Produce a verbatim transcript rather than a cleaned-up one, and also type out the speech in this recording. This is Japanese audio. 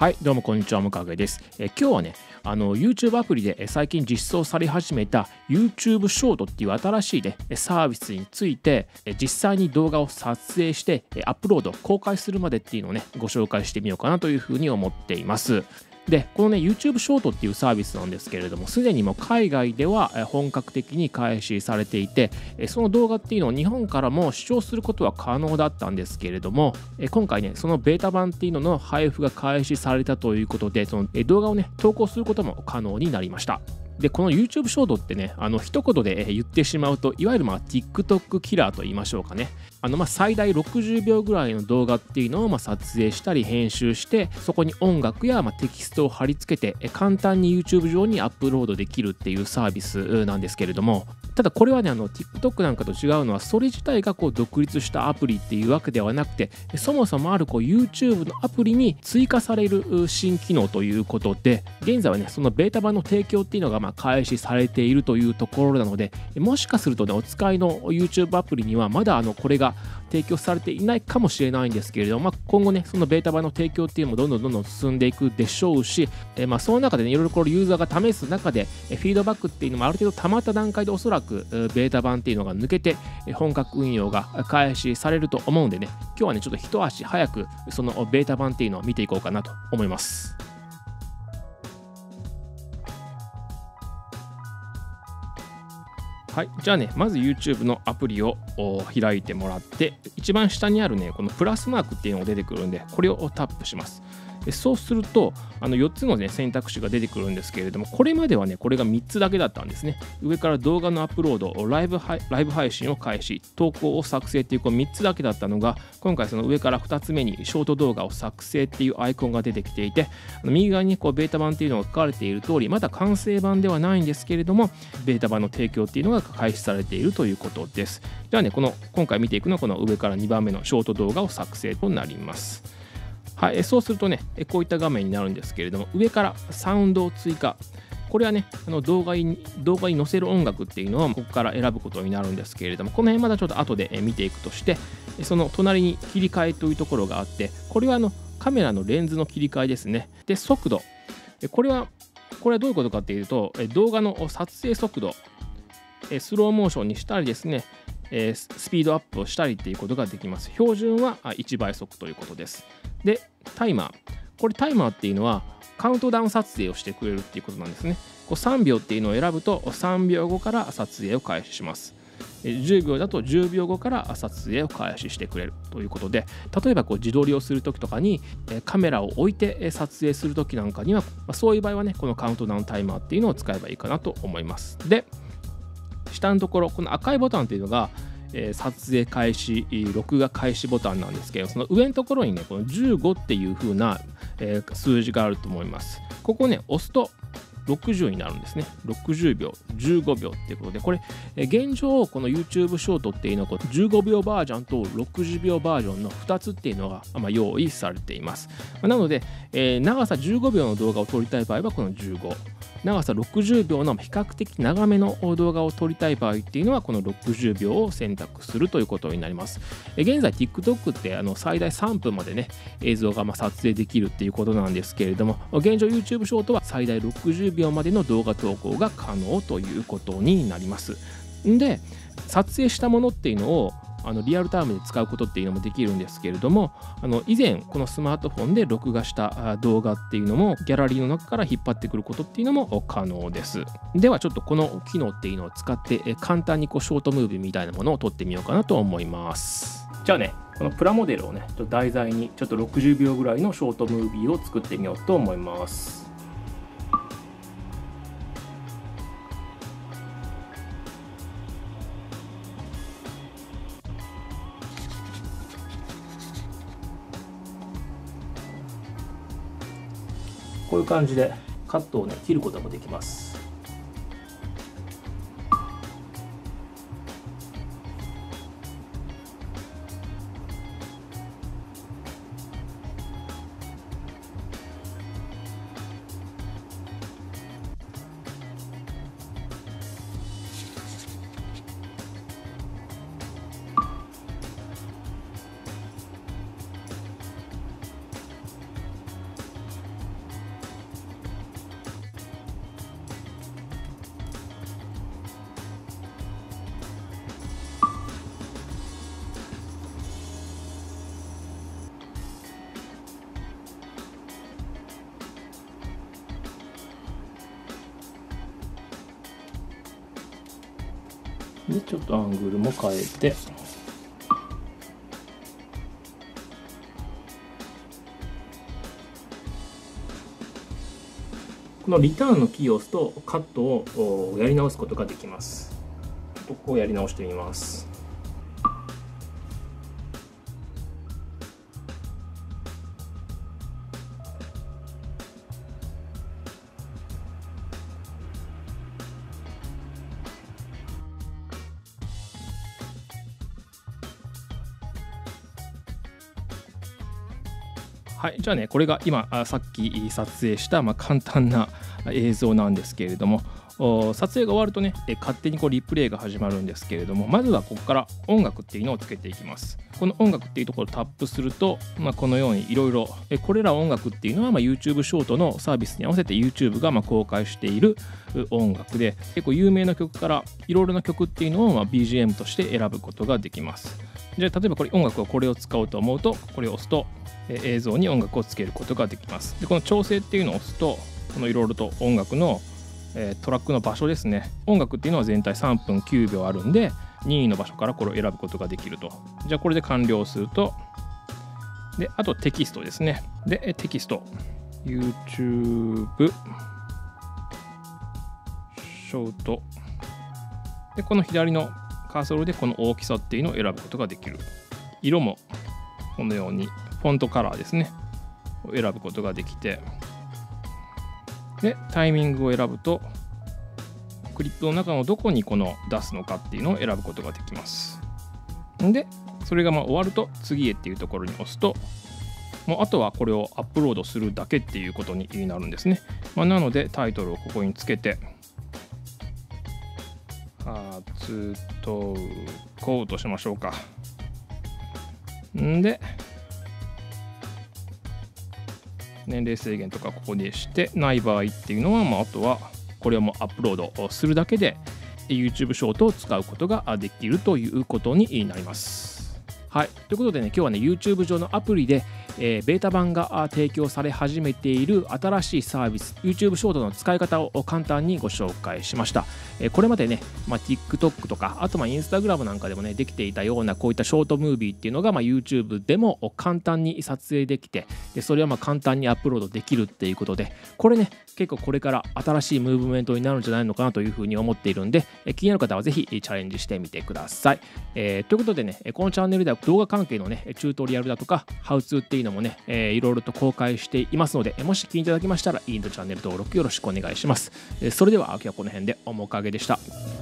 はい、どうもこんにちは、向影です。え今日はね、あの YouTube アプリでえ最近実装され始めた YouTube ショートっていう新しい、ね、サービスについてえ実際に動画を撮影してえアップロード、公開するまでっていうのをね、ご紹介してみようかなというふうに思っています。で、このね、YouTube ショートっていうサービスなんですけれども、すでにもう海外では本格的に開始されていて、その動画っていうのを日本からも視聴することは可能だったんですけれども、今回ね、そのベータ版っていうのの配布が開始されたということで、その動画をね、投稿することも可能になりました。で、この YouTube ショートってね、あの一言で言ってしまうと、いわゆるまあ TikTok キラーと言いましょうかね。あのまあ最大ろくじゅうびょうぐらいの動画っていうのをまあ撮影したり編集して、そこに音楽やまあテキストを貼り付けて、簡単に YouTube 上にアップロードできるっていうサービスなんですけれども、ただこれはね、あの TikTok なんかと違うのは、それ自体がこう独立したアプリっていうわけではなくて、そもそもあるこう YouTube のアプリに追加される新機能ということで、現在はね、そのベータ版の提供っていうのがまあ開始されているというところなので、もしかするとね、お使いの YouTube アプリにはまだあのこれが提供されていないかもしれないんですけれども、まあ、今後ね、そのベータ版の提供っていうのもどんどんどんどん進んでいくでしょうし、えまあその中でね、いろいろこれユーザーが試す中で、フィードバックっていうのもある程度溜まった段階でおそらくベータ版っていうのが抜けて本格運用が開始されると思うんでね、今日はね、ちょっと一足早くそのベータ版っていうのを見ていこうかなと思います。はい、じゃあね、まず YouTube のアプリを開いてもらって、一番下にあるね、このプラスマークっていうのが出てくるんで、これをタップします。でそうすると、あのよっつの、ね、選択肢が出てくるんですけれども、これまではね、これがみっつだけだったんですね。上から動画のアップロード、ライブ配ライブ配信を開始、投稿を作成っていうこうみっつだけだったのが、今回その上からふたつめにショート動画を作成っていうアイコンが出てきていて、あの右側にこうベータ版っていうのが書かれている通り、まだ完成版ではないんですけれども、ベータ版の提供っていうのが開始されているということです。ではね、この今回見ていくのはこの上からにばんめのショート動画を作成となります。はい、そうするとね、こういった画面になるんですけれども、上からサウンドを追加。これはね、あの動画に動画に載せる音楽っていうのはここから選ぶことになるんですけれども、この辺まだちょっと後で見ていくとして、その隣に切り替えというところがあって、これはあのカメラのレンズの切り替えですね。で、速度。これは、これはどういうことかっていうと、動画の撮影速度、スローモーションにしたりですね、スピードアップをしたりっていうことができます。標準はいちばい速ということです。で、タイマー。これタイマーっていうのはカウントダウン撮影をしてくれるっていうことなんですね。こうさんびょうっていうのを選ぶとさんびょうごから撮影を開始します。じゅうびょうだとじゅうびょうごから撮影を開始してくれるということで、例えばこう自撮りをするときとかにカメラを置いて撮影するときなんかには、そういう場合はね、このカウントダウンタイマーっていうのを使えばいいかなと思います。で、下のところ、この赤いボタンっていうのが、えー、撮影開始、録画開始ボタンなんですけど、その上のところにね、このじゅうごっていう風な、えー、数字があると思います。ここをね、押すとろくじゅうになるんですね。ろくじゅうびょう、じゅうごびょうっていうことで、これ、えー、現状、この YouTube ショートっていうのは、じゅうごびょうバージョンとろくじゅうびょうバージョンのふたつっていうのが、まあ、用意されています。なので、えー、長さじゅうごびょうの動画を撮りたい場合は、このじゅうご。長さろくじゅうびょうの比較的長めの動画を撮りたい場合っていうのはこのろくじゅうびょうを選択するということになります。現在 TikTok ってあの最大さんぷんまでね映像がまあ撮影できるっていうことなんですけれども、現状 YouTube ショートは最大ろくじゅうびょうまでの動画投稿が可能ということになります。で、撮影したものっていうのをあのリアルタイムで使うことっていうのもできるんですけれども、あの以前このスマートフォンで録画した動画っていうのもギャラリーの中から引っ張ってくることっていうのも可能です。ではちょっとこの機能っていうのを使って簡単にこうショートムービーみたいなものを撮ってみようかなと思います。じゃあね、このプラモデルをねちょっと題材にちょっとろくじゅうびょうぐらいのショートムービーを作ってみようと思います。こういう感じでカットをね切ることもできます。 でちょっとアングルも変えて、このリターンのキーを押すとカットをやり直すことができます。ここをやり直してみます。はい、じゃあね、これが今さっき撮影した、まあ、簡単な映像なんですけれども、撮影が終わるとね、勝手にこうリプレイが始まるんですけれども、まずはここから音楽っていうのをつけていきます。この音楽っていうところをタップすると、まあ、このようにいろいろ、これら音楽っていうのはまあ YouTube ショートのサービスに合わせて YouTube がまあ公開している音楽で、結構有名な曲からいろいろな曲っていうのをまあ ビージーエム として選ぶことができます。じゃあ例えばこれ音楽をこれを使おうと思うと、これを押すと映像に音楽をつけることができます。でこの調整っていうのを押すと、このいろいろと音楽のトラックの場所ですね。音楽っていうのは全体さんぷんきゅうびょうあるんで、任意の場所からこれを選ぶことができると。じゃあこれで完了すると、であとテキストですね。でテキスト YouTube ショートで、この左のカーソルでこの大きさっていうのを選ぶことができる。色もこのようにフォントカラーですねを選ぶことができて、でタイミングを選ぶとクリップの中のどこにこの出すのかっていうのを選ぶことができます。でそれがまあ終わると次へっていうところに押すと、もうあとはこれをアップロードするだけっていうことになるんですね。まあ、なのでタイトルをここにつけて初投稿としましょうか。んで年齢制限とかここでしてない場合っていうのは、まあ、あとはこれをもうアップロードするだけで YouTube ショートを使うことができるということになります。はい、ということでね、今日はね YouTube 上のアプリで、えー、ベータ版が提供され始めている新しいサービス YouTube ショートの使い方を簡単にご紹介しました。えー、これまでね、まあ、TikTok とかあとまあ Instagram なんかでもねできていたようなこういったショートムービーっていうのが、まあ、YouTube でも簡単に撮影できて、でそれはまあ簡単にアップロードできるっていうことで、これね結構これから新しいムーブメントになるんじゃないのかなというふうに思っているんで、えー、気になる方はぜひチャレンジしてみてください。えー、ということでね、このチャンネルでは動画関係のねチュートリアルだとかハウツーっていうのもね、えー、いろいろと公開していますので、もし気にいただきましたらいいねとチャンネル登録よろしくお願いします。えー、それでは今日はこの辺で面影でした。